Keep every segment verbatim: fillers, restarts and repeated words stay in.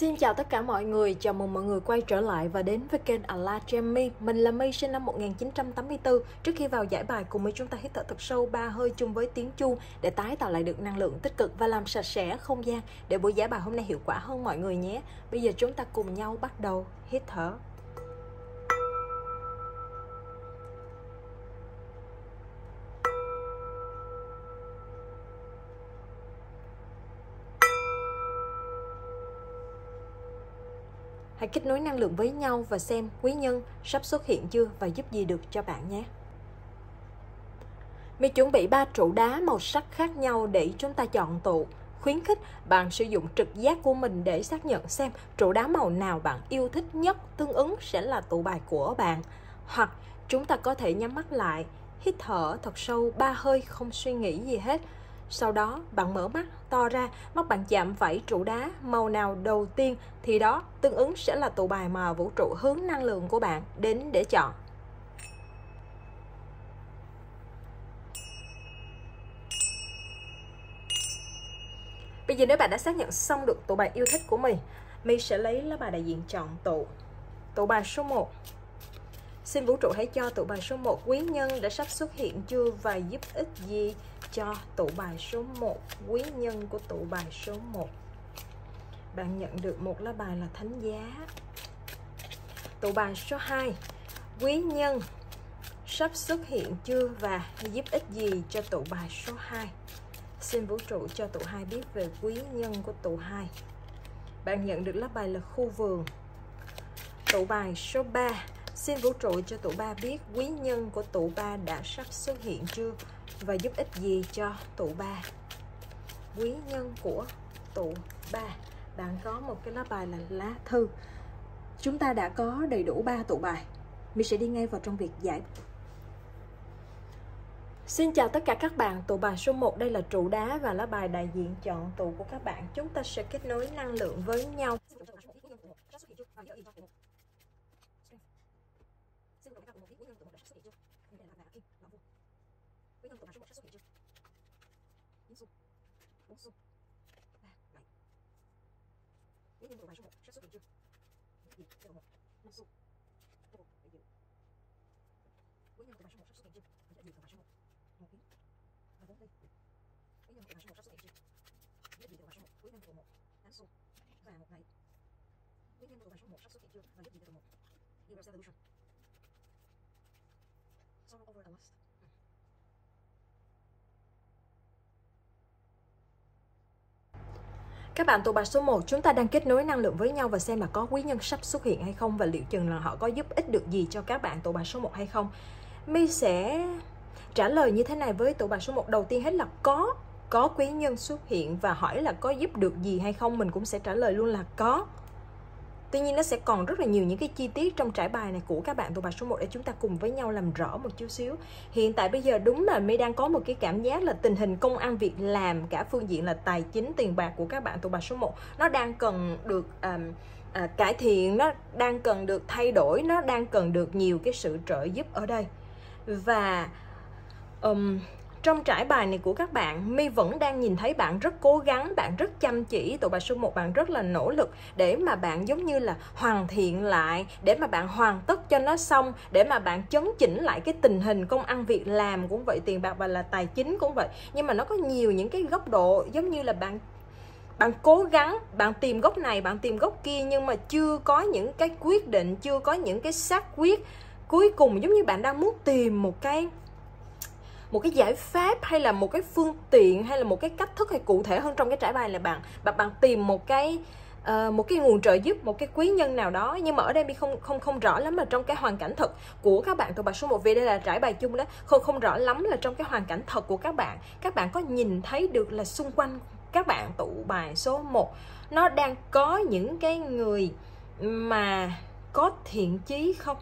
Xin chào tất cả mọi người, chào mừng mọi người quay trở lại và đến với kênh Alajami. Mình là My, sinh năm một nghìn chín trăm tám mươi tư. Trước khi vào giải bài, cùng với chúng ta hít thở thật sâu ba hơi chung với tiếng chuông để tái tạo lại được năng lượng tích cực và làm sạch sẽ không gian để buổi giải bài hôm nay hiệu quả hơn mọi người nhé. Bây giờ chúng ta cùng nhau bắt đầu hít thở. Hãy kết nối năng lượng với nhau và xem quý nhân sắp xuất hiện chưa và giúp gì được cho bạn nhé. Mình chuẩn bị ba trụ đá màu sắc khác nhau để chúng ta chọn tụ. Khuyến khích bạn sử dụng trực giác của mình để xác nhận xem trụ đá màu nào bạn yêu thích nhất, tương ứng sẽ là tụ bài của bạn. Hoặc chúng ta có thể nhắm mắt lại, hít thở thật sâu ba hơi không suy nghĩ gì hết. Sau đó bạn mở mắt to ra, mắt bạn chạm phải trụ đá màu nào đầu tiên thì đó tương ứng sẽ là tụ bài mà vũ trụ hướng năng lượng của bạn đến để chọn. Bây giờ nếu bạn đã xác nhận xong được tụ bài yêu thích của mình, mình sẽ lấy lá bài đại diện chọn tụ. Tụ bài số một. Xin vũ trụ hãy cho tụ bài số một quý nhân đã sắp xuất hiện chưa và giúp ích gì cho tụ bài số một, quý nhân của tụ bài số một. Bạn nhận được một lá bài là thánh giá. Tụ bài số hai, quý nhân sắp xuất hiện chưa và giúp ích gì cho tụ bài số hai. Xin vũ trụ cho tụ hai biết về quý nhân của tụ hai. Bạn nhận được lá bài là khu vườn. Tụ bài số ba, xin vũ trụ cho tụ ba biết quý nhân của tụ ba đã sắp xuất hiện chưa và giúp ích gì cho tụ ba. Quý nhân của tụ ba. Bạn có một cái lá bài là lá thư. Chúng ta đã có đầy đủ ba tụ bài. Mình sẽ đi ngay vào trong việc giải. Xin chào tất cả các bạn, tụ bài số một đây là trụ đá và lá bài đại diện chọn tụ của các bạn. Chúng ta sẽ kết nối năng lượng với nhau. Các bạn tụ bài số một, chúng ta đang kết nối năng lượng với nhau và xem là có quý nhân sắp xuất hiện hay không và liệu chừng là họ có giúp ích được gì cho các bạn tụ bài số một hay không. My sẽ trả lời như thế này với tụ bài số một. Đầu tiên hết là có, có quý nhân xuất hiện và hỏi là có giúp được gì hay không, mình cũng sẽ trả lời luôn là có. Tuy nhiên nó sẽ còn rất là nhiều những cái chi tiết trong trải bài này của các bạn tụ bài số một để chúng ta cùng với nhau làm rõ một chút xíu. Hiện tại bây giờ đúng là My đang có một cái cảm giác là tình hình công ăn việc làm, cả phương diện là tài chính, tiền bạc của các bạn tụ bài số một nó đang cần được um, à, cải thiện, nó đang cần được thay đổi, nó đang cần được nhiều cái sự trợ giúp ở đây. Và um, trong trải bài này của các bạn, My vẫn đang nhìn thấy bạn rất cố gắng, bạn rất chăm chỉ, tụ bài số một bạn rất là nỗ lực để mà bạn giống như là hoàn thiện lại, để mà bạn hoàn tất cho nó xong, để mà bạn chấn chỉnh lại cái tình hình công ăn việc làm cũng vậy, tiền bạc và là tài chính cũng vậy. Nhưng mà nó có nhiều những cái góc độ giống như là bạn bạn cố gắng, bạn tìm góc này, bạn tìm góc kia nhưng mà chưa có những cái quyết định, chưa có những cái xác quyết. Cuối cùng giống như bạn đang muốn tìm một cái một cái giải pháp hay là một cái phương tiện hay là một cái cách thức hay cụ thể hơn trong cái trải bài là bạn bạn bạn tìm một cái uh, một cái nguồn trợ giúp, một cái quý nhân nào đó. Nhưng mà ở đây mình không không không rõ lắm là trong cái hoàn cảnh thật của các bạn tụ bài số một, vì đây là trải bài chung đó, không không rõ lắm là trong cái hoàn cảnh thật của các bạn, các bạn có nhìn thấy được là xung quanh các bạn tụ bài số một nó đang có những cái người mà có thiện chí không?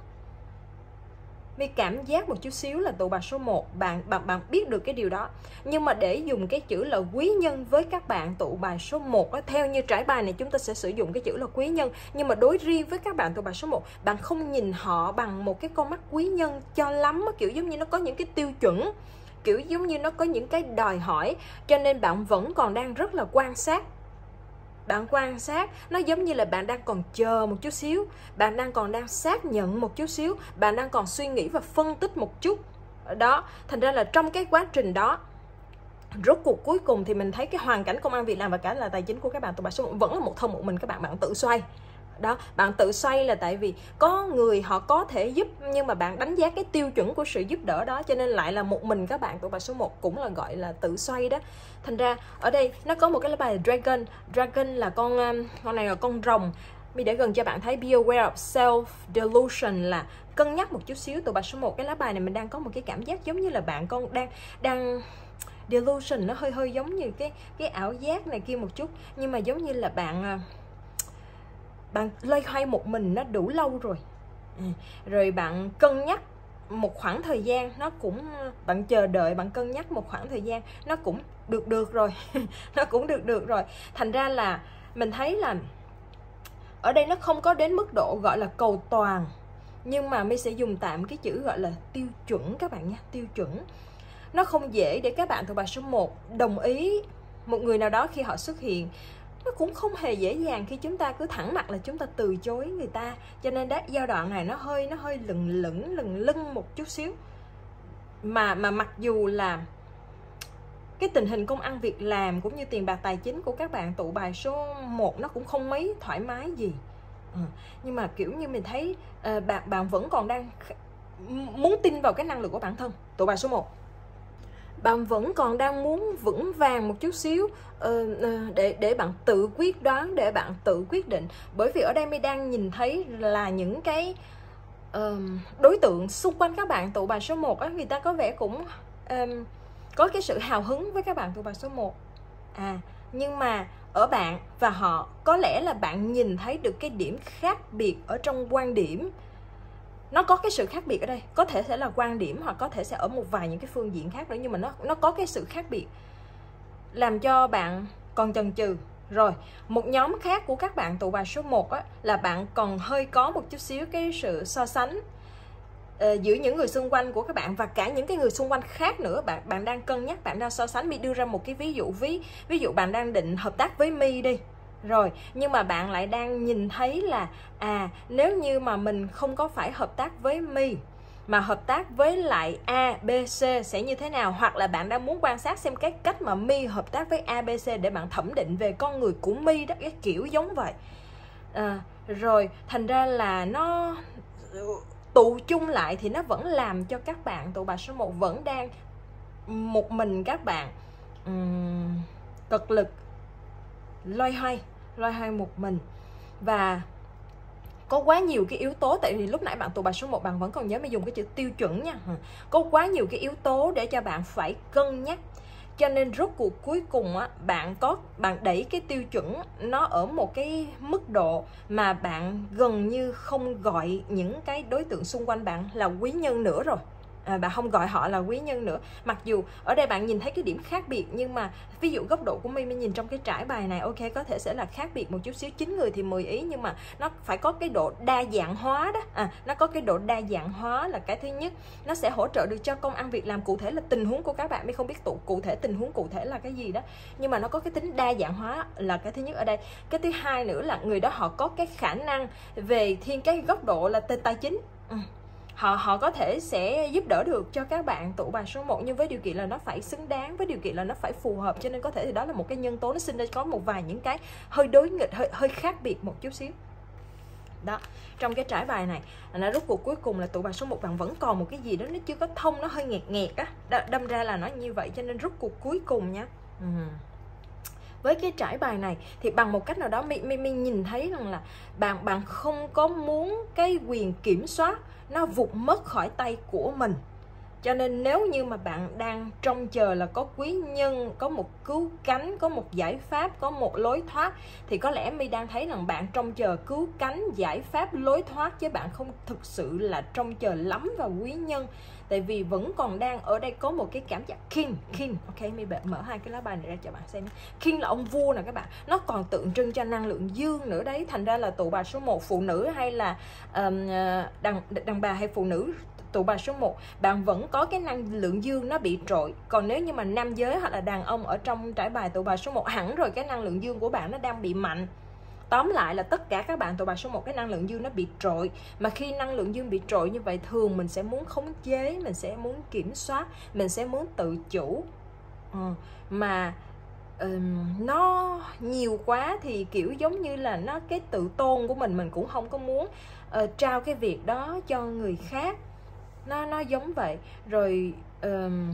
My cảm giác một chút xíu là tụ bài số một bạn bạn bạn biết được cái điều đó. Nhưng mà để dùng cái chữ là quý nhân với các bạn tụ bài số một á, theo như trải bài này chúng ta sẽ sử dụng cái chữ là quý nhân, nhưng mà đối riêng với các bạn tụ bài số một, bạn không nhìn họ bằng một cái con mắt quý nhân cho lắm á, kiểu giống như nó có những cái tiêu chuẩn, kiểu giống như nó có những cái đòi hỏi, cho nên bạn vẫn còn đang rất là quan sát. Bạn quan sát, nó giống như là bạn đang còn chờ một chút xíu, bạn đang còn đang xác nhận một chút xíu, bạn đang còn suy nghĩ và phân tích một chút. Đó, thành ra là trong cái quá trình đó, rốt cuộc cuối cùng thì mình thấy cái hoàn cảnh công ăn việc làm và cả là tài chính của các bạn tụ bài số một vẫn là một thân một mình các bạn, bạn tự xoay. Đó, bạn tự xoay là tại vì có người họ có thể giúp, nhưng mà bạn đánh giá cái tiêu chuẩn của sự giúp đỡ đó, cho nên lại là một mình các bạn tụ bài số một cũng là gọi là tự xoay đó. Thành ra ở đây nó có một cái lá bài Dragon. Dragon là con con này là con rồng. Mình để gần cho bạn thấy be aware of self delusion là cân nhắc một chút xíu. Tụ bài số một, cái lá bài này mình đang có một cái cảm giác giống như là bạn con đang đang delusion, nó hơi hơi giống như cái cái ảo giác này kia một chút, nhưng mà giống như là bạn bạn loay hoay một mình nó đủ lâu rồi. À, rồi bạn cân nhắc một khoảng thời gian, nó cũng bạn chờ đợi, bạn cân nhắc một khoảng thời gian nó cũng được được rồi nó cũng được được rồi. Thành ra là mình thấy là ở đây nó không có đến mức độ gọi là cầu toàn, nhưng mà mình sẽ dùng tạm cái chữ gọi là tiêu chuẩn các bạn nha, tiêu chuẩn. Nó không dễ để các bạn thuộc bài số một đồng ý một người nào đó khi họ xuất hiện. Nó cũng không hề dễ dàng khi chúng ta cứ thẳng mặt là chúng ta từ chối người ta. Cho nên đó, giai đoạn này nó hơi nó hơi lừng lững lừng lưng một chút xíu. Mà mà mặc dù là cái tình hình công ăn việc làm cũng như tiền bạc tài chính của các bạn tụ bài số một nó cũng không mấy thoải mái gì. Ừ. Nhưng mà kiểu như mình thấy uh, bạn bạn vẫn còn đang muốn tin vào cái năng lực của bản thân. Tụ bài số một, bạn vẫn còn đang muốn vững vàng một chút xíu uh, uh, để để bạn tự quyết đoán, để bạn tự quyết định. Bởi vì ở đây mình đang nhìn thấy là những cái uh, đối tượng xung quanh các bạn tụ bài số một á, người ta có vẻ cũng um, có cái sự hào hứng với các bạn tụ bài số một. À, nhưng mà ở bạn và họ có lẽ là bạn nhìn thấy được cái điểm khác biệt ở trong quan điểm. Nó có cái sự khác biệt ở đây, có thể sẽ là quan điểm hoặc có thể sẽ ở một vài những cái phương diện khác nữa, nhưng mà nó nó có cái sự khác biệt làm cho bạn còn chần chừ. Rồi, một nhóm khác của các bạn tụ bài số một á, là bạn còn hơi có một chút xíu cái sự so sánh uh, giữa những người xung quanh của các bạn và cả những cái người xung quanh khác nữa. Bạn bạn đang cân nhắc, bạn đang so sánh. Mi đưa ra một cái ví dụ, ví ví dụ bạn đang định hợp tác với Mi đi. Rồi, nhưng mà bạn lại đang nhìn thấy là à, nếu như mà mình không có phải hợp tác với My mà hợp tác với lại A, B, C sẽ như thế nào, hoặc là bạn đang muốn quan sát xem cái cách mà My hợp tác với A, B, C để bạn thẩm định về con người của My đó, cái kiểu giống vậy. À, rồi, thành ra là nó tụ chung lại thì nó vẫn làm cho các bạn tụ bài số một vẫn đang một mình các bạn um, cực lực loay hoay loay hoay một mình. Và có quá nhiều cái yếu tố, tại vì lúc nãy bạn tụ bài số một bạn vẫn còn nhớ mình dùng cái chữ tiêu chuẩn nha. Có quá nhiều cái yếu tố để cho bạn phải cân nhắc. Cho nên rốt cuộc cuối cùng á, bạn có bạn đẩy cái tiêu chuẩn nó ở một cái mức độ mà bạn gần như không gọi những cái đối tượng xung quanh bạn là quý nhân nữa rồi. À, bạn không gọi họ là quý nhân nữa. Mặc dù ở đây bạn nhìn thấy cái điểm khác biệt, nhưng mà ví dụ góc độ của mình mình nhìn trong cái trải bài này, ok, có thể sẽ là khác biệt một chút xíu, chín người thì mười ý, nhưng mà nó phải có cái độ đa dạng hóa đó. À, nó có cái độ đa dạng hóa là cái thứ nhất. Nó sẽ hỗ trợ được cho công ăn việc làm cụ thể là tình huống của các bạn. Mình không biết tụ cụ thể tình huống cụ thể là cái gì đó, nhưng mà nó có cái tính đa dạng hóa là cái thứ nhất ở đây. Cái thứ hai nữa là người đó họ có cái khả năng về thiên cái góc độ là tài chính. Ừ. Họ họ có thể sẽ giúp đỡ được cho các bạn tụ bài số một, nhưng với điều kiện là nó phải xứng đáng, với điều kiện là nó phải phù hợp. Cho nên có thể thì đó là một cái nhân tố nó sinh ra có một vài những cái hơi đối nghịch, hơi hơi khác biệt một chút xíu. Đó, trong cái trải bài này nó rốt cuộc cuối cùng là tụ bài số một bạn vẫn còn một cái gì đó nó chưa có thông, nó hơi nghẹt nghẹt á, đâm ra là nó như vậy. Cho nên rốt cuộc cuối cùng nha, ừ. với cái trải bài này thì bằng một cách nào đó mình mình, mình nhìn thấy rằng là bạn bạn không có muốn cái quyền kiểm soát nó vụt mất khỏi tay của mình. Cho nên nếu như mà bạn đang trông chờ là có quý nhân, có một cứu cánh, có một giải pháp, có một lối thoát, thì có lẽ My đang thấy rằng bạn trông chờ cứu cánh, giải pháp, lối thoát, chứ bạn không thực sự là trông chờ lắm vào quý nhân. Tại vì vẫn còn đang ở đây có một cái cảm giác king, king. Ok, My mở hai cái lá bài này ra cho bạn xem. King là ông vua nè các bạn. Nó còn tượng trưng cho năng lượng dương nữa đấy. Thành ra là tụ bài số một, phụ nữ hay là um, đàn, đàn bà hay phụ nữ tụ bài số một, bạn vẫn có cái năng lượng dương nó bị trội. Còn nếu như mà nam giới hoặc là đàn ông ở trong trải bài tụ bài số một, hẳn rồi cái năng lượng dương của bạn nó đang bị mạnh. Tóm lại là tất cả các bạn tụ bài số một cái năng lượng dương nó bị trội. Mà khi năng lượng dương bị trội như vậy, thường mình sẽ muốn khống chế, mình sẽ muốn kiểm soát, mình sẽ muốn tự chủ. ừ. Mà um, nó nhiều quá thì kiểu giống như là nó cái tự tôn của mình, mình cũng không có muốn uh, trao cái việc đó cho người khác. Nó, nó giống vậy. Rồi um,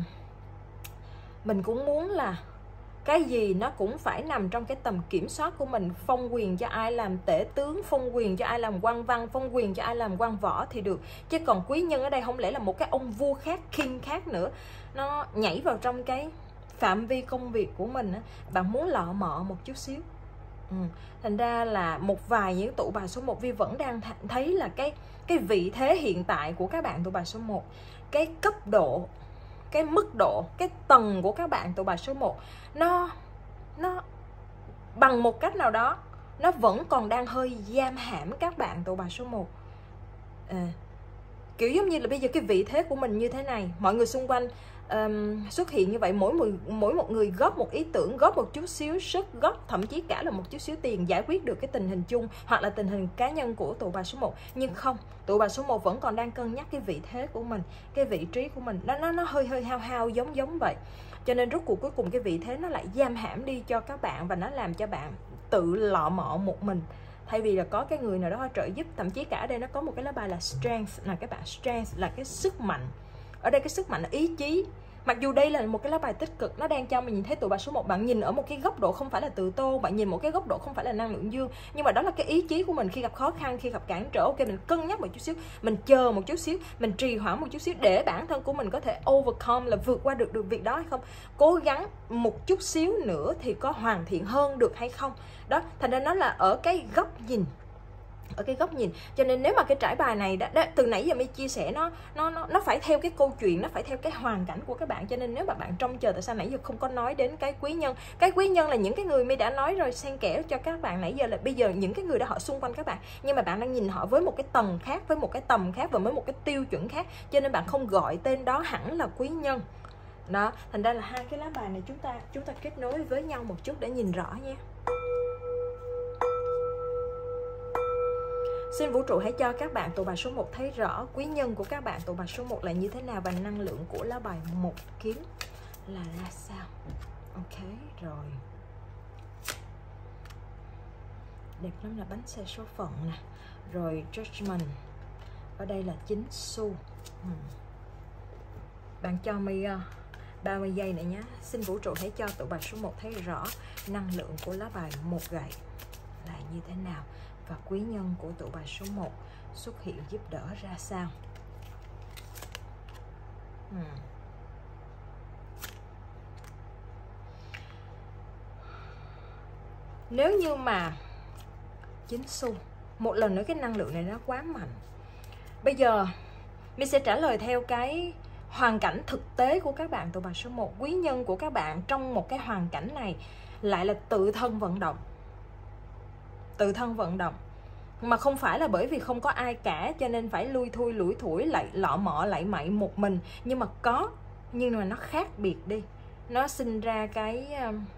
mình cũng muốn là cái gì nó cũng phải nằm trong cái tầm kiểm soát của mình. Phong quyền cho ai làm tể tướng, phong quyền cho ai làm quan văn, phong quyền cho ai làm quan võ thì được. Chứ còn quý nhân ở đây không lẽ là một cái ông vua khác, king khác nữa, nó nhảy vào trong cái phạm vi công việc của mình á. Bạn muốn lọ mọ một chút xíu. ừ. Thành ra là một vài những tụ bài số một, Vi vẫn đang thấy là cái cái vị thế hiện tại của các bạn tụ bài số một, cái cấp độ, cái mức độ, cái tầng của các bạn tụ bài số một, nó nó bằng một cách nào đó nó vẫn còn đang hơi giam hãm các bạn tụ bài số một. à, Kiểu giống như là bây giờ cái vị thế của mình như thế này, mọi người xung quanh um, xuất hiện như vậy, mỗi một, mỗi một người góp một ý tưởng, góp một chút xíu sức, góp thậm chí cả là một chút xíu tiền, giải quyết được cái tình hình chung hoặc là tình hình cá nhân của tụ bài số một. Nhưng không, tụ bài số một vẫn còn đang cân nhắc cái vị thế của mình, cái vị trí của mình, nó, nó, nó hơi hơi hao hao giống giống vậy. Cho nên rốt cuộc cuối cùng cái vị thế nó lại giam hãm đi cho các bạn, và nó làm cho bạn tự lọ mọ một mình, thay vì là có cái người nào đó trợ giúp. Thậm chí cả ở đây nó có một cái lá bài là strength, là các bạn strength là cái sức mạnh. Ở đây cái sức mạnh là ý chí. Mặc dù đây là một cái lá bài tích cực, nó đang cho mình nhìn thấy tụ bài số một, bạn nhìn ở một cái góc độ không phải là tự tôn, bạn nhìn một cái góc độ không phải là năng lượng dương, nhưng mà đó là cái ý chí của mình khi gặp khó khăn, khi gặp cản trở. Ok, mình cân nhắc một chút xíu, mình chờ một chút xíu, mình trì hoãn một chút xíu để bản thân của mình có thể overcome, là vượt qua được được việc đó hay không, cố gắng một chút xíu nữa thì có hoàn thiện hơn được hay không. Đó, thành ra nó là ở cái góc nhìn, ở cái góc nhìn. Cho nên nếu mà cái trải bài này đã, đã, từ nãy giờ mình chia sẻ nó nó nó nó phải theo cái câu chuyện, nó phải theo cái hoàn cảnh của các bạn. Cho nên nếu mà bạn trông chờ tại sao nãy giờ không có nói đến cái quý nhân, cái quý nhân là những cái người mình đã nói rồi, xen kẽ cho các bạn nãy giờ, là bây giờ những cái người đó họ xung quanh các bạn, nhưng mà bạn đang nhìn họ với một cái tầng khác, với một cái tầm khác và với một cái tiêu chuẩn khác, cho nên bạn không gọi tên đó hẳn là quý nhân. Đó, thành ra là hai cái lá bài này chúng ta chúng ta kết nối với nhau một chút để nhìn rõ nha. Xin vũ trụ hãy cho các bạn tụ bài số một thấy rõ quý nhân của các bạn tụ bài số một là như thế nào, và năng lượng của lá bài một kiếm là ra sao. Ok, rồi. Đẹp lắm, là bánh xe số phận nè. Rồi Judgment. Ở đây là chính xu. hmm. Bạn cho mi uh, ba mươi giây nữa nhé. Xin vũ trụ hãy cho tụ bài số một thấy rõ năng lượng của lá bài một gậy là như thế nào, và quý nhân của tụ bài số một xuất hiện giúp đỡ ra sao. hmm. Nếu như mà chính xu, một lần nữa cái năng lượng này nó quá mạnh. Bây giờ mình sẽ trả lời theo cái hoàn cảnh thực tế của các bạn tụ bài số một. Quý nhân của các bạn trong một cái hoàn cảnh này lại là tự thân vận động. Tự thân vận động. Mà không phải là bởi vì không có ai cả cho nên phải lui thui lủi thủi lại lọ mọ lại mậy một mình. Nhưng mà có, nhưng mà nó khác biệt đi. Nó sinh ra cái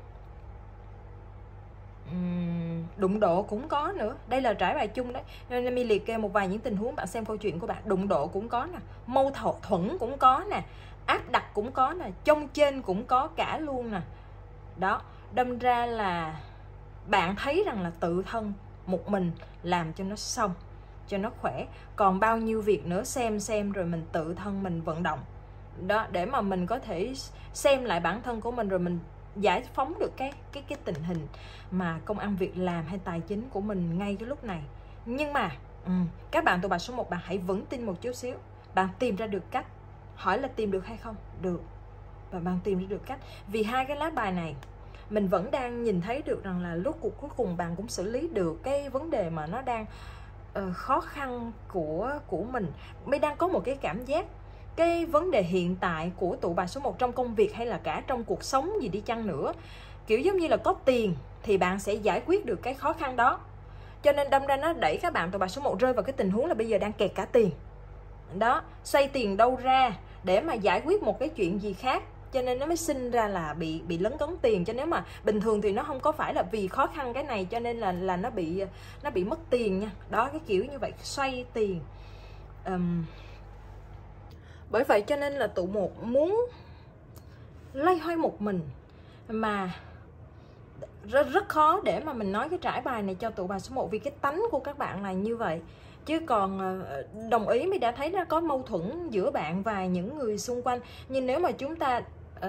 um, đụng độ cũng có nữa. Đây là trải bài chung đấy. Nên mình liệt kê một vài những tình huống, bạn xem câu chuyện của bạn. Đụng độ cũng có nè, mâu thuẫn cũng có nè, áp đặt cũng có nè, chông trên cũng có cả luôn nè. Đó, đâm ra là bạn thấy rằng là tự thân một mình làm cho nó xong, cho nó khỏe. Còn bao nhiêu việc nữa xem xem rồi mình tự thân mình vận động. Đó, để mà mình có thể xem lại bản thân của mình, rồi mình giải phóng được cái cái cái tình hình mà công ăn việc làm hay tài chính của mình ngay cái lúc này. Nhưng mà um, các bạn tụ bài số một, bạn hãy vững tin một chút xíu. Bạn tìm ra được cách. Hỏi là tìm được hay không? Được. Và bạn tìm ra được cách. Vì hai cái lá bài này mình vẫn đang nhìn thấy được rằng là lúc cuộc cuối cùng bạn cũng xử lý được cái vấn đề mà nó đang uh, khó khăn của của mình. Mình đang có một cái cảm giác cái vấn đề hiện tại của tụ bài số một trong công việc hay là cả trong cuộc sống gì đi chăng nữa, kiểu giống như là có tiền thì bạn sẽ giải quyết được cái khó khăn đó. Cho nên đâm ra nó đẩy các bạn tụ bài số một rơi vào cái tình huống là bây giờ đang kẹt cả tiền. Đó, xoay tiền đâu ra để mà giải quyết một cái chuyện gì khác, cho nên nó mới sinh ra là bị bị lấn cấn tiền. Cho nếu mà bình thường thì nó không có phải là vì khó khăn cái này cho nên là là nó bị nó bị mất tiền nha. Đó, cái kiểu như vậy, xoay tiền. um, Bởi vậy cho nên là tụ một muốn loay hoay một mình mà rất rất khó để mà mình nói cái trải bài này cho tụ bài số một, vì cái tánh của các bạn là như vậy. Chứ còn đồng ý mình đã thấy nó có mâu thuẫn giữa bạn và những người xung quanh, nhưng nếu mà chúng ta uh,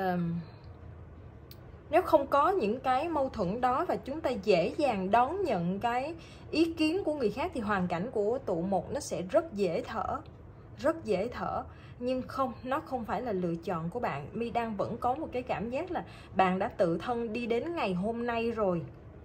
nếu không có những cái mâu thuẫn đó và chúng ta dễ dàng đón nhận cái ý kiến của người khác thì hoàn cảnh của tụ một nó sẽ rất dễ thở, rất dễ thở. Nhưng không, nó không phải là lựa chọn của bạn. My đang vẫn có một cái cảm giác là bạn đã tự thân đi đến ngày hôm nay rồi,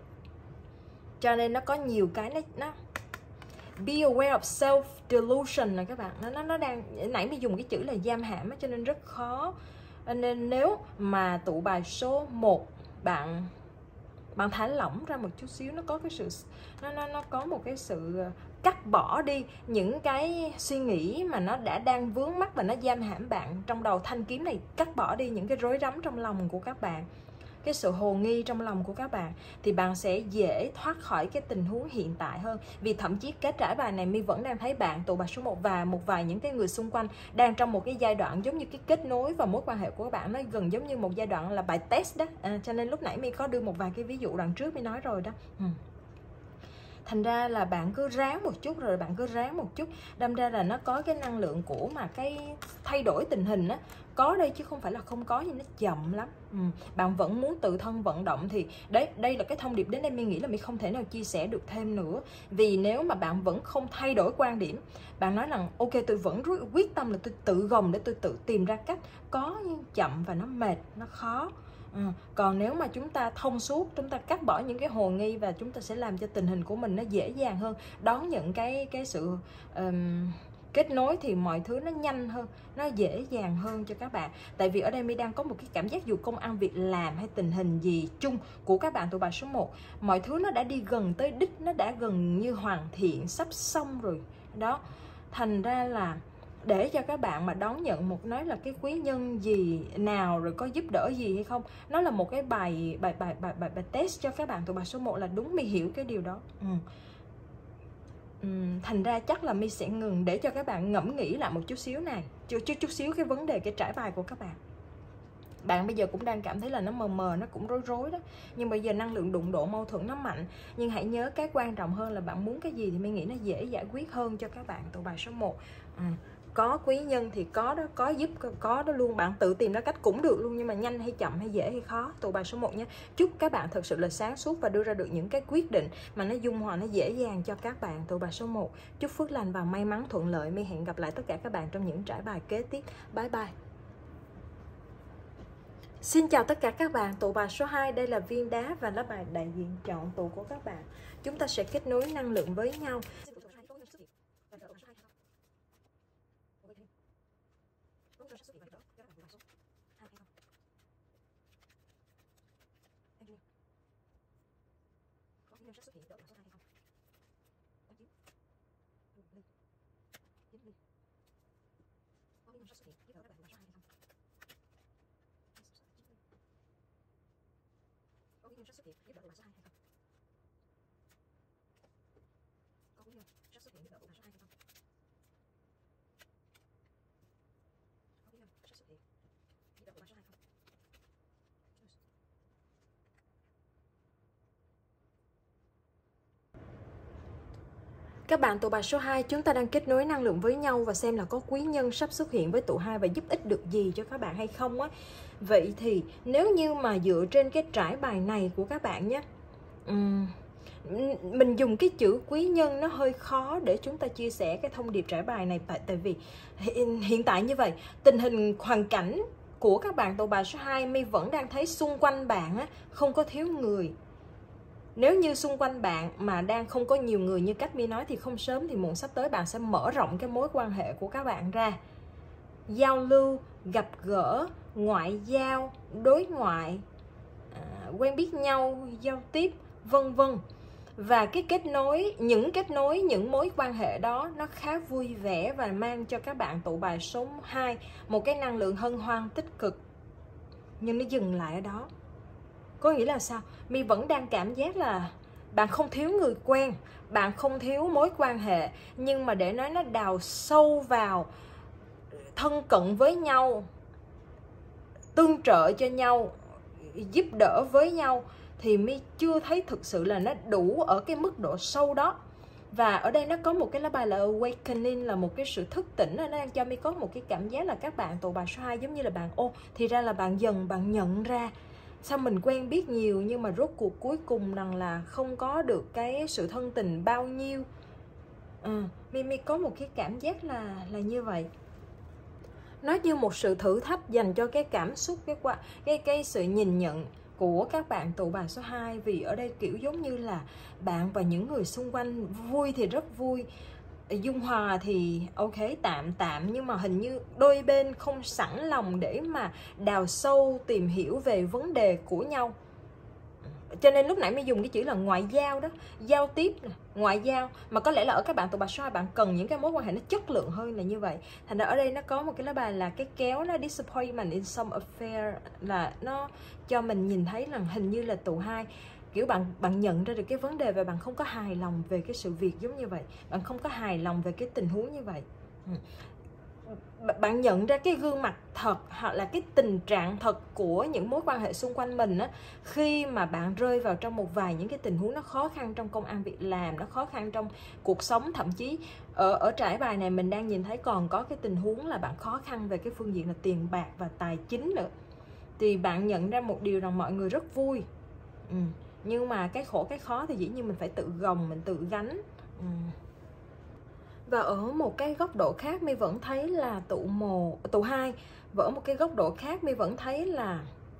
cho nên nó có nhiều cái nó, nó be aware of self delusion này các bạn. Nó nó nó đang, nãy mình dùng cái chữ là giam hãm cho nên rất khó. Nên nếu mà tụ bài số một bạn bạn thả lỏng ra một chút xíu, nó có cái sự nó nó nó có một cái sự cắt bỏ đi những cái suy nghĩ mà nó đã đang vướng mắc và nó giam hãm bạn trong đầu. Thanh kiếm này cắt bỏ đi những cái rối rắm trong lòng của các bạn, cái sự hồ nghi trong lòng của các bạn, thì bạn sẽ dễ thoát khỏi cái tình huống hiện tại hơn. Vì thậm chí cái trải bài này My vẫn đang thấy bạn tụ bài số một và một vài những cái người xung quanh đang trong một cái giai đoạn giống như cái kết nối và mối quan hệ của các bạn nó gần giống như một giai đoạn là bài test đó. À, cho nên lúc nãy My có đưa một vài cái ví dụ đoạn trước My nói rồi đó. ừ. Thành ra là bạn cứ ráng một chút, rồi bạn cứ ráng một chút. Đâm ra là nó có cái năng lượng của mà cái thay đổi tình hình á, có đây chứ không phải là không có, nhưng nó chậm lắm. ừ. Bạn vẫn muốn tự thân vận động thì đấy, đây là cái thông điệp đến đây My nghĩ là My không thể nào chia sẻ được thêm nữa. Vì nếu mà bạn vẫn không thay đổi quan điểm, bạn nói rằng ok tôi vẫn quyết tâm là tôi tự gồng để tôi tự tìm ra cách, có nhưng chậm và nó mệt, nó khó. Ừ. Còn nếu mà chúng ta thông suốt, chúng ta cắt bỏ những cái hồ nghi và chúng ta sẽ làm cho tình hình của mình nó dễ dàng hơn, đón nhận cái cái sự um, kết nối thì mọi thứ nó nhanh hơn, nó dễ dàng hơn cho các bạn. Tại vì ở đây My đang có một cái cảm giác dù công ăn việc làm hay tình hình gì chung của các bạn tụ bài số một, mọi thứ nó đã đi gần tới đích, nó đã gần như hoàn thiện, sắp xong rồi đó. Thành ra là để cho các bạn mà đón nhận một, nói là cái quý nhân gì nào rồi có giúp đỡ gì hay không, nó là một cái bài bài bài bài bài, bài test cho các bạn tụ bài số một là đúng. My hiểu cái điều đó. ừ. Ừ, thành ra chắc là My sẽ ngừng để cho các bạn ngẫm nghĩ lại một chút xíu này, chút chút chút xíu cái vấn đề cái trải bài của các bạn. Bạn bây giờ cũng đang cảm thấy là nó mờ mờ, nó cũng rối rối đó, nhưng bây giờ năng lượng đụng độ mâu thuẫn nó mạnh. Nhưng hãy nhớ cái quan trọng hơn là bạn muốn cái gì thì My nghĩ nó dễ giải quyết hơn cho các bạn tụ bài số một. ừ. Có quý nhân thì có đó, có giúp có đó luôn. Bạn tự tìm ra cách cũng được luôn, nhưng mà nhanh hay chậm hay dễ hay khó tụ bài số một nhé. Chúc các bạn thật sự là sáng suốt và đưa ra được những cái quyết định mà nó dung hòa, nó dễ dàng cho các bạn tụ bài số một. Chúc phước lành và may mắn thuận lợi. My hẹn gặp lại tất cả các bạn trong những trải bài kế tiếp. Bye bye. Xin chào tất cả các bạn tụ bài số hai. Đây là viên đá và lá bài đại diện chọn tụ của các bạn. Chúng ta sẽ kết nối năng lượng với nhau. Các bạn tụ bài số hai, chúng ta đang kết nối năng lượng với nhau và xem là có quý nhân sắp xuất hiện với tụ hai và giúp ích được gì cho các bạn hay không á. Vậy thì nếu như mà dựa trên cái trải bài này của các bạn nhé, uhm, mình dùng cái chữ quý nhân nó hơi khó để chúng ta chia sẻ cái thông điệp trải bài này. Tại tại vì hiện tại như vậy, tình hình hoàn cảnh của các bạn tụ bài số hai, My vẫn đang thấy xung quanh bạn á, không có thiếu người. Nếu như xung quanh bạn mà đang không có nhiều người như cách My nói thì không sớm thì muộn sắp tới bạn sẽ mở rộng cái mối quan hệ của các bạn ra. Giao lưu, gặp gỡ, ngoại giao, đối ngoại, à, quen biết nhau, giao tiếp, vân vân. Và cái kết nối, những kết nối, những mối quan hệ đó nó khá vui vẻ và mang cho các bạn tụ bài số hai một cái năng lượng hân hoan tích cực. Nhưng nó dừng lại ở đó. Có nghĩa là sao? My vẫn đang cảm giác là bạn không thiếu người quen, bạn không thiếu mối quan hệ, nhưng mà để nói nó đào sâu vào, thân cận với nhau, tương trợ cho nhau, giúp đỡ với nhau, thì My chưa thấy thực sự là nó đủ ở cái mức độ sâu đó. Và ở đây nó có một cái lá bài là Awakening, là một cái sự thức tỉnh. Nó đang cho My có một cái cảm giác là các bạn tụ bài số hai giống như là bạn, ô thì ra là bạn dần bạn nhận ra sao mình quen biết nhiều nhưng mà rốt cuộc cuối cùng rằng là không có được cái sự thân tình bao nhiêu. Ừ, My, My có một cái cảm giác là là như vậy. Nó như một sự thử thách dành cho cái cảm xúc, cái qua cái cái sự nhìn nhận của các bạn tụ bài số hai. Vì ở đây kiểu giống như là bạn và những người xung quanh vui thì rất vui, dung hòa thì ok tạm tạm, nhưng mà hình như đôi bên không sẵn lòng để mà đào sâu tìm hiểu về vấn đề của nhau. Cho nên lúc nãy mới dùng cái chữ là ngoại giao đó, giao tiếp, ngoại giao. Mà có lẽ là ở các bạn tụ bài số hai bạn cần những cái mối quan hệ nó chất lượng hơn là như vậy. Thành ra ở đây nó có một cái lá bài là cái kéo, nó disappointment in some affair, là nó cho mình nhìn thấy là hình như là tụ hai kiểu bạn bạn nhận ra được cái vấn đề và bạn không có hài lòng về cái sự việc giống như vậy, bạn không có hài lòng về cái tình huống như vậy. Bạn nhận ra cái gương mặt thật hoặc là cái tình trạng thật của những mối quan hệ xung quanh mình á, khi mà bạn rơi vào trong một vài những cái tình huống nó khó khăn trong công ăn việc làm, nó khó khăn trong cuộc sống. Thậm chí ở ở trải bài này mình đang nhìn thấy còn có cái tình huống là bạn khó khăn về cái phương diện là tiền bạc và tài chính nữa. Thì bạn nhận ra một điều rằng mọi người rất vui, ừ. nhưng mà cái khổ cái khó thì dĩ nhiên mình phải tự gồng, mình tự gánh. ừ. Và ở một cái góc độ khác My vẫn thấy là tụ một, tụ hai, và ở một cái góc độ khác My vẫn thấy là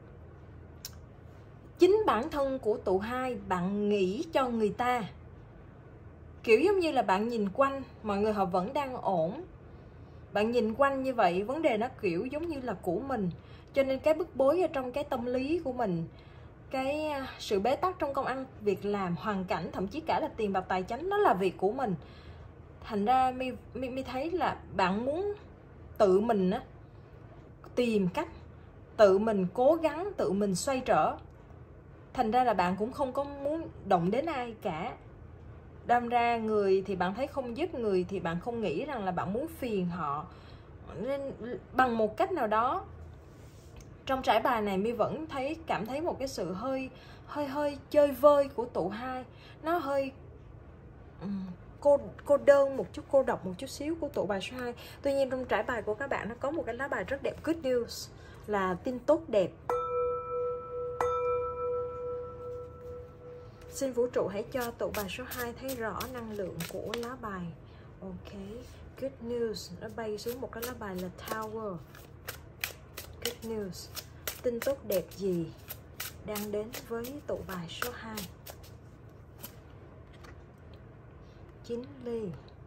chính bản thân của tụ hai bạn nghĩ cho người ta. Kiểu giống như là bạn nhìn quanh, mọi người họ vẫn đang ổn. Bạn nhìn quanh như vậy, vấn đề nó kiểu giống như là của mình. Cho nên cái bức bối ở trong cái tâm lý của mình, cái sự bế tắc trong công ăn việc làm, hoàn cảnh, thậm chí cả là tiền bạc tài chính, nó là việc của mình. Thành ra mi, mi, mi thấy là bạn muốn tự mình á, tìm cách, tự mình cố gắng, tự mình xoay trở. Thành ra là bạn cũng không có muốn động đến ai cả. Đâm ra người thì bạn thấy không giúp, người thì bạn không nghĩ rằng là bạn muốn phiền họ. Nên bằng một cách nào đó, trong trải bài này My vẫn thấy cảm thấy một cái sự hơi hơi hơi chơi vơi của tụ hai. Nó hơi um, cô cô đơn một chút, cô độc một chút xíu của tụ bài số hai. Tuy nhiên trong trải bài của các bạn nó có một cái lá bài rất đẹp, good news, là tin tốt đẹp. Xin vũ trụ hãy cho tụ bài số hai thấy rõ năng lượng của lá bài. Ok, good news, nó bay xuống một cái lá bài là Tower. Good news, tin tốt đẹp gì đang đến với tụ bài số hai? Chín ly.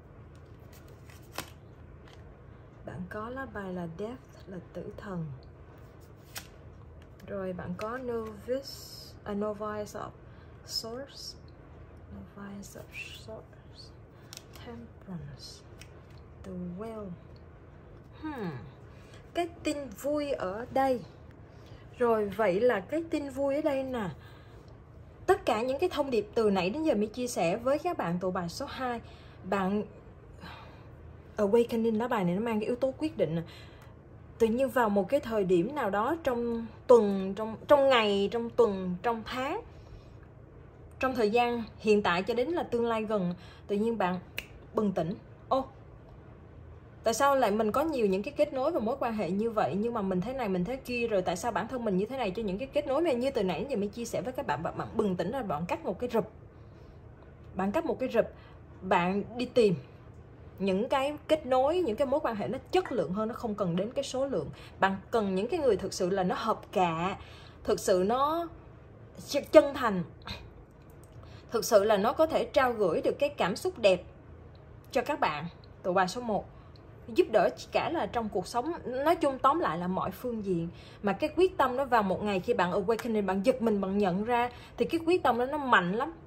Bạn có lá bài là Death, là tử thần. Rồi bạn có Novice, a Novice of Source, Novice of Source, Temperance, The Well. Hmm. Cái tin vui ở đây. Rồi vậy là cái tin vui ở đây nè. Tất cả những cái thông điệp từ nãy đến giờ mình chia sẻ với các bạn tụ bài số hai, bạn Awakening, lá bài này nó mang cái yếu tố quyết định. Tự nhiên vào một cái thời điểm nào đó trong tuần, trong trong ngày, trong tuần, trong tháng, trong thời gian hiện tại cho đến là tương lai gần, tự nhiên bạn bừng tỉnh. Ô, tại sao lại mình có nhiều những cái kết nối và mối quan hệ như vậy, nhưng mà mình thế này mình thế kia, rồi tại sao bản thân mình như thế này cho những cái kết nối mà như từ nãy giờ mới chia sẻ với các bạn, bạn, bạn bừng tỉnh ra, bạn cắt một cái rụp, bạn cắt một cái rụp, bạn đi tìm những cái kết nối, những cái mối quan hệ nó chất lượng hơn, nó không cần đến cái số lượng. Bạn cần những cái người thực sự là nó hợp cạ, thực sự nó chân thành, thực sự là nó có thể trao gửi được cái cảm xúc đẹp cho các bạn tụ bài số một, giúp đỡ cả là trong cuộc sống, nói chung tóm lại là mọi phương diện. Mà cái quyết tâm nó vào một ngày khi bạn awakening, bạn giật mình, bạn nhận ra, thì cái quyết tâm đó nó mạnh lắm.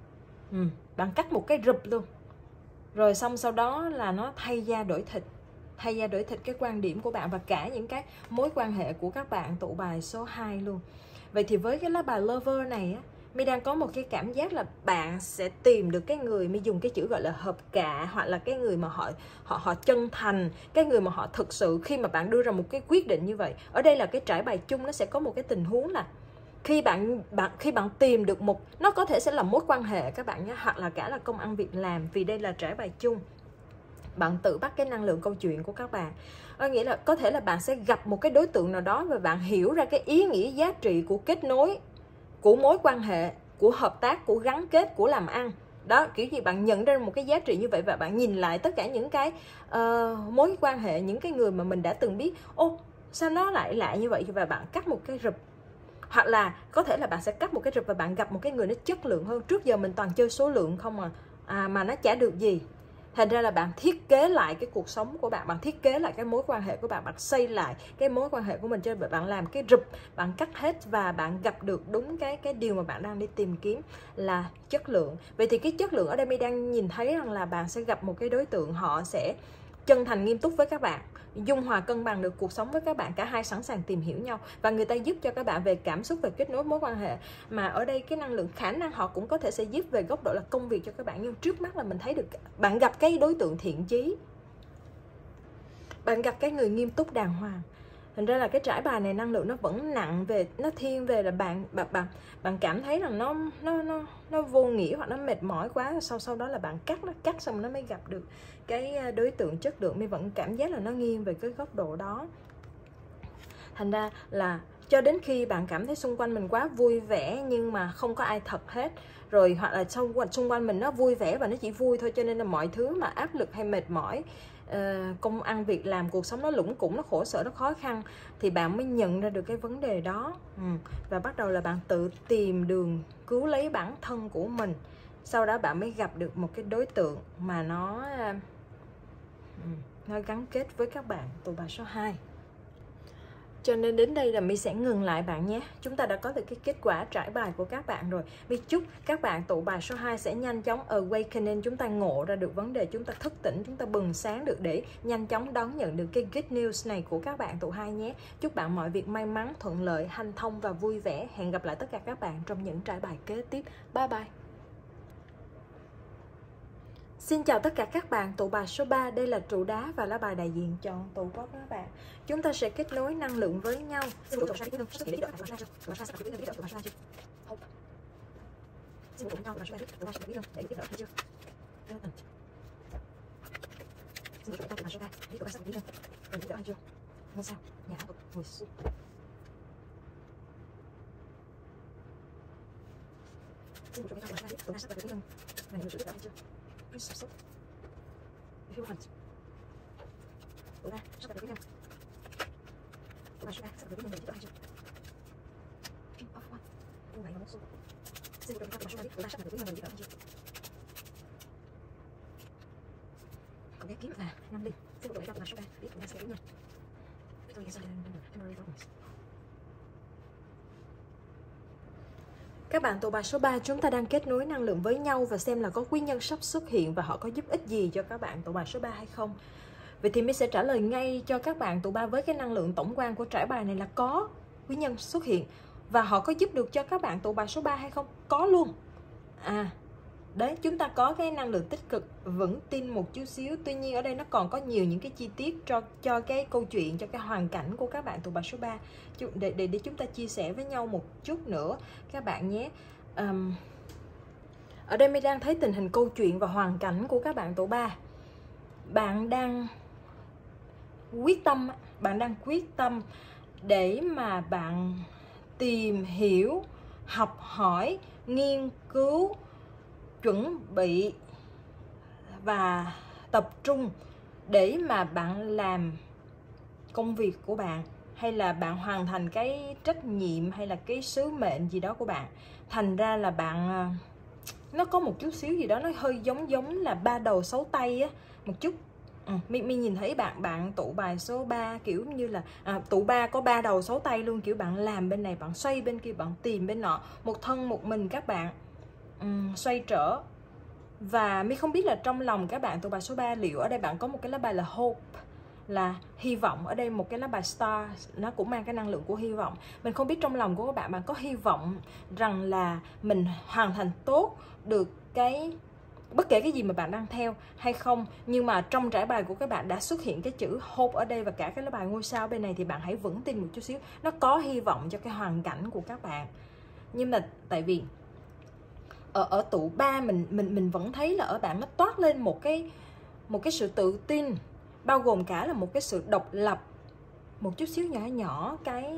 ừ, bạn cắt một cái rụp luôn, rồi xong sau đó là nó thay da đổi thịt, thay da đổi thịt cái quan điểm của bạn và cả những cái mối quan hệ của các bạn tụ bài số hai luôn. Vậy thì với cái lá bài Lover này á, My đang có một cái cảm giác là bạn sẽ tìm được cái người, My dùng cái chữ gọi là hợp cạ, hoặc là cái người mà họ họ họ chân thành, cái người mà họ thực sự khi mà bạn đưa ra một cái quyết định như vậy. Ở đây là cái trải bài chung, nó sẽ có một cái tình huống là khi bạn bạn khi bạn tìm được một, nó có thể sẽ là mối quan hệ các bạn nhé, hoặc là cả là công ăn việc làm, vì đây là trải bài chung. Bạn tự bắt cái năng lượng câu chuyện của các bạn. Có nghĩa là có thể là bạn sẽ gặp một cái đối tượng nào đó và bạn hiểu ra cái ý nghĩa giá trị của kết nối, của mối quan hệ, của hợp tác, của gắn kết, của làm ăn. Đó, kiểu gì bạn nhận ra một cái giá trị như vậy và bạn nhìn lại tất cả những cái uh, mối quan hệ, những cái người mà mình đã từng biết, ô sao nó lại lạ như vậy, và bạn cắt một cái rụp. Hoặc là có thể là bạn sẽ cắt một cái rụp và bạn gặp một cái người nó chất lượng hơn. Trước giờ mình toàn chơi số lượng không à, à mà nó chả được gì. Thành ra là bạn thiết kế lại cái cuộc sống của bạn, bạn thiết kế lại cái mối quan hệ của bạn, bạn xây lại cái mối quan hệ của mình, cho bạn làm cái rụp, bạn cắt hết và bạn gặp được đúng cái cái điều mà bạn đang đi tìm kiếm là chất lượng. Vậy thì cái chất lượng ở đây mình đang nhìn thấy rằng là bạn sẽ gặp một cái đối tượng, họ sẽ chân thành nghiêm túc với các bạn, dung hòa cân bằng được cuộc sống với các bạn, cả hai sẵn sàng tìm hiểu nhau và người ta giúp cho các bạn về cảm xúc, về kết nối mối quan hệ. Mà ở đây cái năng lượng khả năng họ cũng có thể sẽ giúp về góc độ là công việc cho các bạn, nhưng trước mắt là mình thấy được bạn gặp cái đối tượng thiện chí, bạn gặp cái người nghiêm túc đàng hoàng. Thành ra là cái trải bài này năng lượng nó vẫn nặng về, nó thiên về là bạn bạn bạn bạn cảm thấy rằng nó nó nó nó vô nghĩa hoặc nó mệt mỏi quá, sau sau đó là bạn cắt nó cắt xong nó mới gặp được cái đối tượng chất lượng. Mình vẫn cảm giác là nó nghiêng về cái góc độ đó. Thành ra là cho đến khi bạn cảm thấy xung quanh mình quá vui vẻ nhưng mà không có ai thật hết, rồi hoặc là xung quanh xung quanh mình nó vui vẻ và nó chỉ vui thôi, cho nên là mọi thứ mà áp lực hay mệt mỏi, uh, công ăn việc làm, cuộc sống nó lủng củng, nó khổ sở, nó khó khăn, thì bạn mới nhận ra được cái vấn đề đó. ừ. Và bắt đầu là bạn tự tìm đường cứu lấy bản thân của mình. Sau đó bạn mới gặp được một cái đối tượng mà nó uh, nó gắn kết với các bạn tụ bài số hai. Cho nên đến đây là My sẽ ngừng lại bạn nhé. Chúng ta đã có được cái kết quả trải bài của các bạn rồi. My chúc các bạn tụ bài số hai sẽ nhanh chóng awakening, chúng ta ngộ ra được vấn đề, chúng ta thức tỉnh, chúng ta bừng sáng được để nhanh chóng đón nhận được cái good news này của các bạn tụ hai nhé. Chúc bạn mọi việc may mắn, thuận lợi, hanh thông và vui vẻ. Hẹn gặp lại tất cả các bạn trong những trải bài kế tiếp. Bye bye. Xin chào tất cả các bạn tụ bài số ba, đây là trụ đá và lá bài đại diện chọn tụ của các bạn. Chúng ta sẽ kết nối năng lượng với nhau. Sắp xúc phiêu hành tụ ba sắp đặt được với nhau, tụ ba số ba sắp đặt được với nhau, để chưa King of One cô này là một số xin tụ ba số ba tụ ba sắp đặt được với nhau, để chưa còn cái kiếm và năm đi xin tụ ba số ba để tụ ba sắp đặt với nhau. Tôi nghĩ rằng memory problems. Các bạn tụ bài số ba, chúng ta đang kết nối năng lượng với nhau và xem là có quý nhân sắp xuất hiện và họ có giúp ích gì cho các bạn tụ bài số ba hay không. Vậy thì mình sẽ trả lời ngay cho các bạn tụ ba với cái năng lượng tổng quan của trải bài này là có quý nhân xuất hiện và họ có giúp được cho các bạn tụ bài số ba hay không? Có luôn. À, đấy, chúng ta có cái năng lượng tích cực, vững tin một chút xíu. Tuy nhiên ở đây nó còn có nhiều những cái chi tiết cho cho cái câu chuyện, cho cái hoàn cảnh của các bạn tụ bài số ba để, để để chúng ta chia sẻ với nhau một chút nữa các bạn nhé. um, Ở đây mình đang thấy tình hình câu chuyện và hoàn cảnh của các bạn tụ ba. Bạn đang quyết tâm, bạn đang quyết tâm để mà bạn tìm hiểu, học hỏi, nghiên cứu, chuẩn bị và tập trung để mà bạn làm công việc của bạn, hay là bạn hoàn thành cái trách nhiệm hay là cái sứ mệnh gì đó của bạn. Thành ra là bạn nó có một chút xíu gì đó nó hơi giống giống là ba đầu sáu tay á một chút. Ừ, mình, mình nhìn thấy bạn bạn tụ bài số ba kiểu như là à, tụ ba có ba đầu sáu tay luôn, kiểu bạn làm bên này, bạn xoay bên kia, bạn tìm bên nọ, một thân một mình các bạn um, xoay trở Và mi không biết là trong lòng các bạn tụ bài số ba liệu ở đây bạn có một cái lá bài là hope, là hy vọng. Ở đây một cái lá bài star nó cũng mang cái năng lượng của hy vọng. Mình không biết trong lòng của các bạn, bạn có hy vọng rằng là mình hoàn thành tốt được cái bất kể cái gì mà bạn đang theo hay không. Nhưng mà trong trải bài của các bạn đã xuất hiện cái chữ hope ở đây và cả cái lá bài ngôi sao bên này, thì bạn hãy vững tin một chút xíu, nó có hy vọng cho cái hoàn cảnh của các bạn. Nhưng mà tại vì ở ở tụ ba mình mình mình vẫn thấy là ở bạn nó toát lên một cái một cái sự tự tin, bao gồm cả là một cái sự độc lập một chút xíu nhỏ nhỏ, cái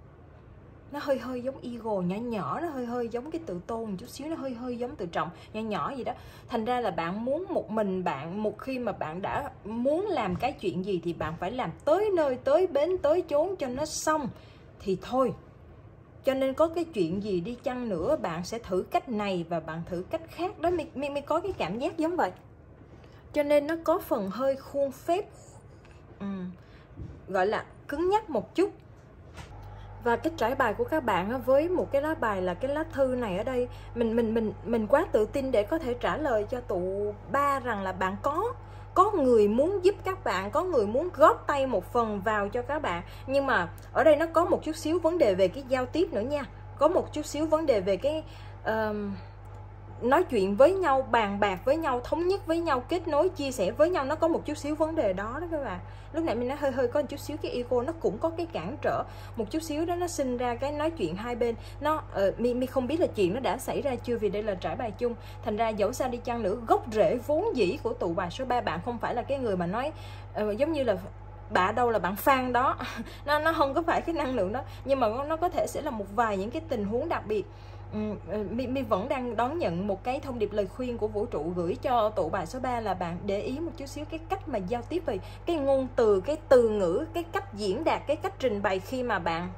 nó hơi hơi giống ego nhỏ nhỏ, nó hơi hơi giống cái tự tôn một chút xíu, nó hơi hơi giống tự trọng nhỏ nhỏ gì đó. Thành ra là bạn muốn một mình bạn, một khi mà bạn đã muốn làm cái chuyện gì thì bạn phải làm tới nơi tới bến tới chốn cho nó xong thì thôi. Cho nên có cái chuyện gì đi chăng nữa bạn sẽ thử cách này và bạn thử cách khác đó. Mình, mình, mình có cái cảm giác giống vậy. Cho nên nó có phần hơi khuôn phép, um, gọi là cứng nhắc một chút. Và cái trải bài của các bạn với một cái lá bài là cái lá thư này ở đây, mình mình mình mình quá tự tin để có thể trả lời cho tụ ba rằng là bạn có có người muốn giúp các bạn, có người muốn góp tay một phần vào cho các bạn. Nhưng mà ở đây nó có một chút xíu vấn đề về cái giao tiếp nữa nha, có một chút xíu vấn đề về cái uh, nói chuyện với nhau, bàn bạc với nhau, thống nhất với nhau, kết nối, chia sẻ với nhau. Nó có một chút xíu vấn đề đó đó các bạn. Lúc nãy mình nói hơi hơi có một chút xíu cái ego, nó cũng có cái cản trở một chút xíu đó, nó sinh ra cái nói chuyện hai bên. Nó uh, mi, mi không biết là chuyện nó đã xảy ra chưa, vì đây là trải bài chung. Thành ra dẫu sao đi chăng nữa, gốc rễ vốn dĩ của tụ bài số ba, bạn không phải là cái người mà nói uh, giống như là bạ đâu là bạn fan đó. nó nó không có phải cái năng lượng đó, nhưng mà nó có thể sẽ là một vài những cái tình huống đặc biệt. Ừ, mi, mi vẫn đang đón nhận một cái thông điệp lời khuyên của vũ trụ gửi cho tụ bài số ba là bạn để ý một chút xíu cái cách mà giao tiếp, về cái ngôn từ, cái từ ngữ, cái cách diễn đạt, cái cách trình bày khi mà bạn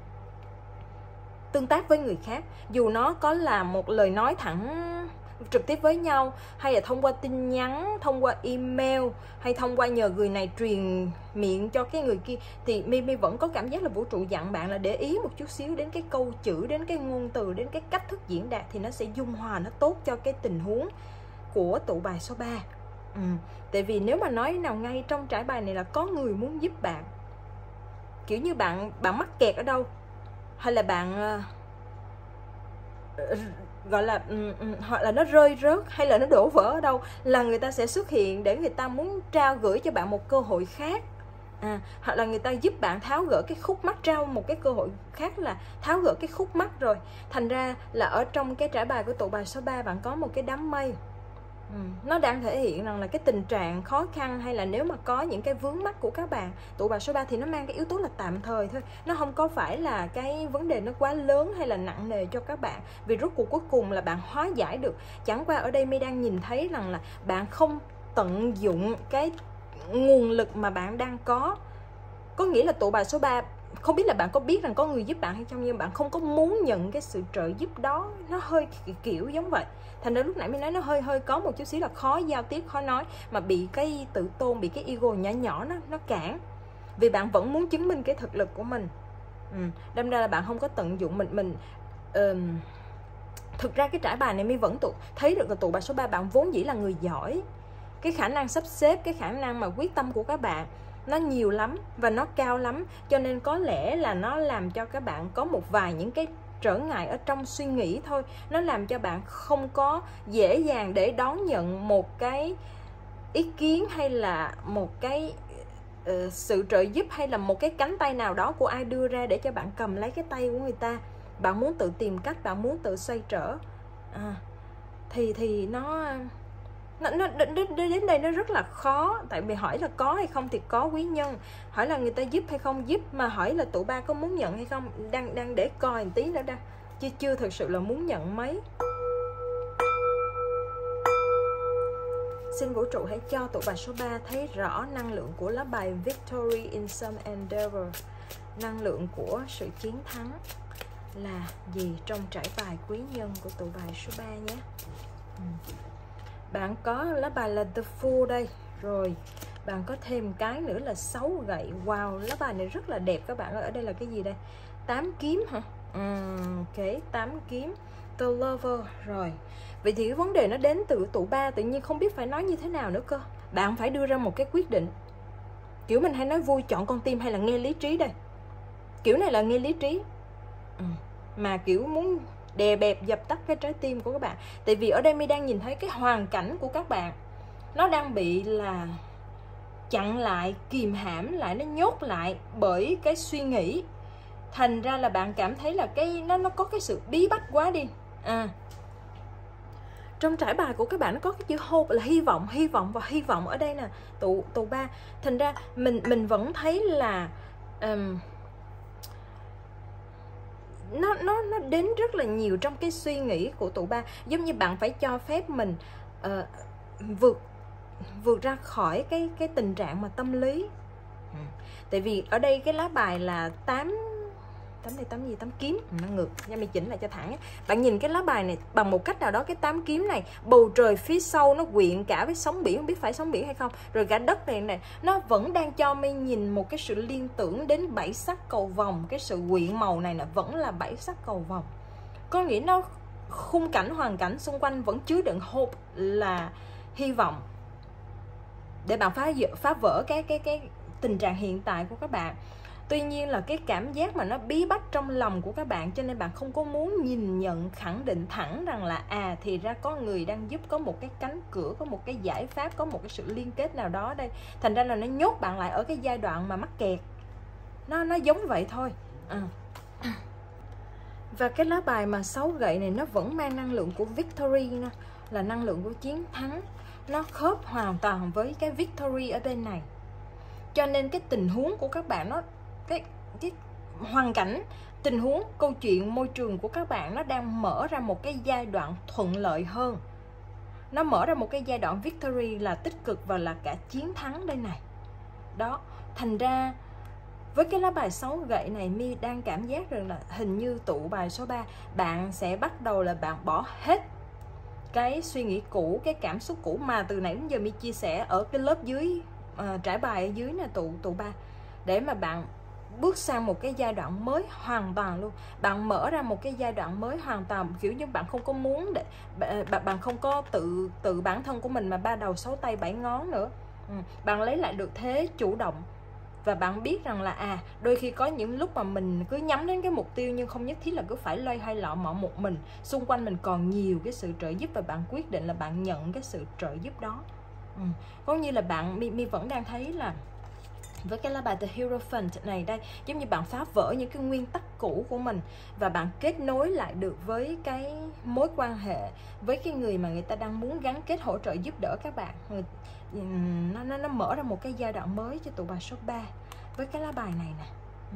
tương tác với người khác. Dù nó có là một lời nói thẳng trực tiếp với nhau, hay là thông qua tin nhắn, thông qua email, hay thông qua nhờ người này truyền miệng cho cái người kia, thì mi mi vẫn có cảm giác là vũ trụ dặn bạn là để ý một chút xíu đến cái câu chữ, đến cái ngôn từ, đến cái cách thức diễn đạt, thì nó sẽ dung hòa, nó tốt cho cái tình huống của tụ bài số ba. Ừ. Tại vì nếu mà nói nào ngay trong trải bài này là có người muốn giúp bạn, kiểu như bạn bạn mắc kẹt ở đâu, hay là bạn uh, gọi là um, um, hoặc là nó rơi rớt, hay là nó đổ vỡ ở đâu, là người ta sẽ xuất hiện để người ta muốn trao gửi cho bạn một cơ hội khác. À, hoặc là người ta giúp bạn tháo gỡ cái khúc mắc, trao một cái cơ hội khác là tháo gỡ cái khúc mắc rồi. Thành ra là ở trong cái trải bài của tụ bài số ba, bạn có một cái đám mây. Ừ, nó đang thể hiện rằng là cái tình trạng khó khăn, hay là nếu mà có những cái vướng mắc của các bạn tụ bài số ba thì nó mang cái yếu tố là tạm thời thôi. Nó không có phải là cái vấn đề nó quá lớn hay là nặng nề cho các bạn, vì rốt cuộc cuối cùng là bạn hóa giải được. Chẳng qua ở đây mi đang nhìn thấy rằng là bạn không tận dụng cái nguồn lực mà bạn đang có. Có nghĩa là tụ bài số ba, không biết là bạn có biết rằng có người giúp bạn hay không, nhưng bạn không có muốn nhận cái sự trợ giúp đó. Nó hơi kiểu giống vậy. Thành ra lúc nãy mình nói nó hơi hơi có một chút xíu là khó giao tiếp, khó nói, mà bị cái tự tôn, bị cái ego nhỏ nhỏ nó nó cản. Vì bạn vẫn muốn chứng minh cái thực lực của mình. Ừ, đâm ra là bạn không có tận dụng mình mình um, thực ra cái trải bài này mi vẫn tụ thấy được là tụ bài số ba bạn vốn dĩ là người giỏi. Cái khả năng sắp xếp, cái khả năng mà quyết tâm của các bạn nó nhiều lắm và nó cao lắm. Cho nên có lẽ là nó làm cho các bạn có một vài những cái trở ngại ở trong suy nghĩ thôi. Nó làm cho bạn không có dễ dàng để đón nhận một cái ý kiến, hay là một cái uh, sự trợ giúp, hay là một cái cánh tay nào đó của ai đưa ra để cho bạn cầm lấy cái tay của người ta. Bạn muốn tự tìm cách, bạn muốn tự xoay trở, à, thì thì nó Nó, nó đến đây nó rất là khó. Tại vì hỏi là có hay không thì có quý nhân, hỏi là người ta giúp hay không giúp, mà hỏi là tụ ba có muốn nhận hay không, đang đang để coi một tí nữa đã, chứ chưa thực sự là muốn nhận mấy. Xin vũ trụ hãy cho tụ bài số ba thấy rõ năng lượng của lá bài Victory in some endeavor, năng lượng của sự chiến thắng là gì trong trải bài quý nhân của tụ bài số ba nhé. ừ. Bạn có lá bài là The Fool đây. Rồi bạn có thêm cái nữa là sáu gậy. Wow, lá bài này rất là đẹp các bạn ơi. Ở đây là cái gì đây? Tám kiếm hả? Uhm, ok, tám kiếm. The Lover. Rồi Vậy thì cái vấn đề nó đến từ tụ ba, tự nhiên không biết phải nói như thế nào nữa cơ. Bạn phải đưa ra một cái quyết định. Kiểu mình hay nói vui, chọn con tim hay là nghe lý trí đây. Kiểu này là nghe lý trí, ừ. Mà kiểu muốn đè bẹp dập tắt cái trái tim của các bạn. Tại vì ở đây mi đang nhìn thấy cái hoàn cảnh của các bạn nó đang bị là chặn lại, kìm hãm lại, nó nhốt lại bởi cái suy nghĩ. Thành ra là bạn cảm thấy là cái nó nó có cái sự bí bách quá đi. À, trong trải bài của các bạn nó có cái chữ hope là hy vọng, hy vọng và hy vọng ở đây nè, tụ tụ ba. Thành ra mình mình vẫn thấy là um, nó nó nó đến rất là nhiều trong cái suy nghĩ của tụ ba. Giống như bạn phải cho phép mình uh, vượt vượt ra khỏi cái cái tình trạng mà tâm lý. Ừ. Tại vì ở đây cái lá bài là tám tám này tám gì, tám kiếm, nó ngược nha, mình chỉnh lại cho thẳng. Bạn nhìn cái lá bài này bằng một cách nào đó, cái tám kiếm này, bầu trời phía sau nó quyện cả với sóng biển, không biết phải sóng biển hay không, rồi cả đất này này, nó vẫn đang cho mình nhìn một cái sự liên tưởng đến bảy sắc cầu vồng. Cái sự quyện màu này là vẫn là bảy sắc cầu vồng, có nghĩa nó khung cảnh hoàn cảnh xung quanh vẫn chứa đựng hope là hy vọng để bạn phá phá vỡ cái cái cái tình trạng hiện tại của các bạn. Tuy nhiên là cái cảm giác mà nó bí bách trong lòng của các bạn, cho nên bạn không có muốn nhìn nhận khẳng định thẳng rằng là à thì ra có người đang giúp, có một cái cánh cửa, có một cái giải pháp, có một cái sự liên kết nào đó đây. Thành ra là nó nhốt bạn lại ở cái giai đoạn mà mắc kẹt. Nó nó giống vậy thôi. À. Và cái lá bài mà sáu gậy này nó vẫn mang năng lượng của victory nha, là năng lượng của chiến thắng. Nó khớp hoàn toàn với cái victory ở bên này. Cho nên cái tình huống của các bạn nó cái cái hoàn cảnh, tình huống, câu chuyện, môi trường của các bạn nó đang mở ra một cái giai đoạn thuận lợi hơn. Nó mở ra một cái giai đoạn victory là tích cực và là cả chiến thắng đây này. Đó, thành ra với cái lá bài sáu gậy này, mi đang cảm giác rằng là hình như tụ bài số ba, bạn sẽ bắt đầu là bạn bỏ hết cái suy nghĩ cũ, cái cảm xúc cũ mà từ nãy đến giờ mi chia sẻ ở cái lớp dưới, uh, trải bài ở dưới là tụ tụ ba, để mà bạn bước sang một cái giai đoạn mới hoàn toàn luôn. Bạn mở ra một cái giai đoạn mới hoàn toàn, kiểu như bạn không có muốn để bạn, bạn không có tự tự bản thân của mình mà ba đầu sáu tay bảy ngón nữa. Ừ. Bạn lấy lại được thế chủ động. Và bạn biết rằng là à đôi khi có những lúc mà mình cứ nhắm đến cái mục tiêu nhưng không nhất thiết là cứ phải loay hoay lọ mọ một mình. Xung quanh mình còn nhiều cái sự trợ giúp và bạn quyết định là bạn nhận cái sự trợ giúp đó. Ừ. Có như là bạn, mi, mi vẫn đang thấy là với cái lá bài The Hierophant này đây, giống như bạn phá vỡ những cái nguyên tắc cũ của mình và bạn kết nối lại được với cái mối quan hệ, với cái người mà người ta đang muốn gắn kết, hỗ trợ, giúp đỡ các bạn. Người, nó, nó, nó mở ra một cái giai đoạn mới cho tụ bài số ba với cái lá bài này nè. Ừ.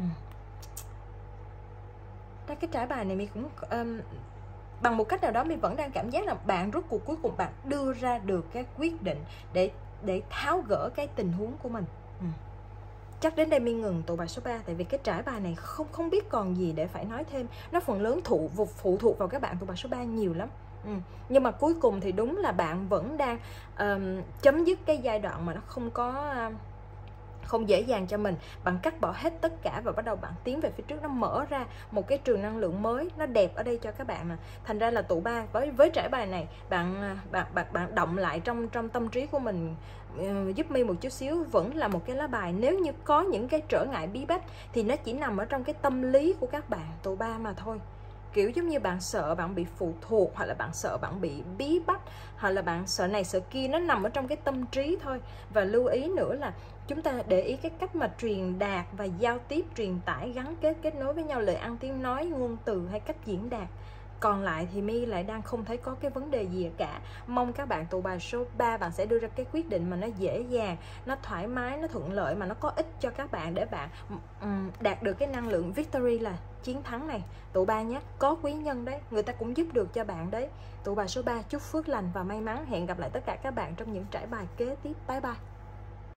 Đó, cái trải bài này mình cũng um, bằng một cách nào đó mình vẫn đang cảm giác là bạn rốt cuộc cuối cùng bạn đưa ra được cái quyết định để để tháo gỡ cái tình huống của mình. Ừ. Chắc đến đây mình ngừng tụ bài số ba, tại vì cái trải bài này không không biết còn gì để phải nói thêm. Nó phần lớn thụ phụ thuộc vào các bạn tụ bài số ba nhiều lắm. Ừ. Nhưng mà cuối cùng thì đúng là bạn vẫn đang um, chấm dứt cái giai đoạn mà nó không có uh, không dễ dàng cho mình. Bạn cắt bỏ hết tất cả và bắt đầu bạn tiến về phía trước. Nó mở ra một cái trường năng lượng mới, nó đẹp ở đây cho các bạn mà. Thành ra là tụ ba với với trải bài này, bạn bạn bạn bạn động lại trong trong tâm trí của mình, uh, giúp mi một chút xíu, vẫn là một cái lá bài. Nếu như có những cái trở ngại bí bách thì nó chỉ nằm ở trong cái tâm lý của các bạn tụ ba mà thôi. Kiểu giống như bạn sợ bạn bị phụ thuộc, hoặc là bạn sợ bạn bị bí bách, hoặc là bạn sợ này sợ kia, nó nằm ở trong cái tâm trí thôi. Và lưu ý nữa là chúng ta để ý cái cách mà truyền đạt và giao tiếp, truyền tải, gắn kết, kết nối với nhau, lời ăn tiếng nói, ngôn từ hay cách diễn đạt. Còn lại thì mi lại đang không thấy có cái vấn đề gì cả. Mong các bạn tụ bài số ba bạn sẽ đưa ra cái quyết định mà nó dễ dàng, nó thoải mái, nó thuận lợi, mà nó có ích cho các bạn để bạn um, đạt được cái năng lượng victory là chiến thắng này. Tụ ba nhé, có quý nhân đấy, người ta cũng giúp được cho bạn đấy. Tụ bài số ba chúc phước lành và may mắn. Hẹn gặp lại tất cả các bạn trong những trải bài kế tiếp. Bye bye.